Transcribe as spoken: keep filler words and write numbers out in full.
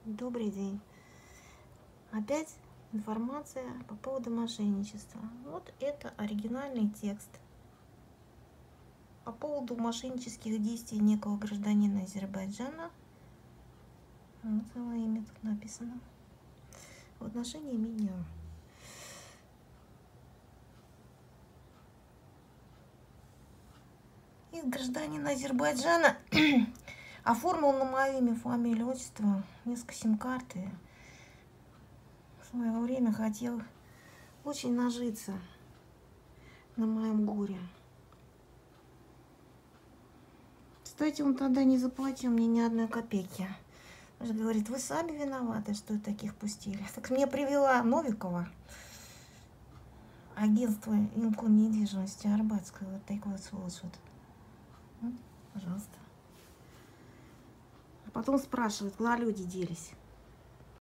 Добрый день. Опять информация по поводу мошенничества. Вот это оригинальный текст по поводу мошеннических действий некого гражданина Азербайджана. Вот его имя тут написано. В отношении меня. И гражданин Азербайджана оформил на мое имя, фамилию, отчество, несколько сим-карты. В свое время хотел очень нажиться на моем горе. Кстати, он тогда не заплатил мне ни одной копейки. Он же говорит, вы сами виноваты, что таких пустили. Так мне привела Новикова, агентство Инко недвижимости Арбатская, вот такой вот сволочь вот. Вот, пожалуйста. А потом спрашивают, куда люди делись.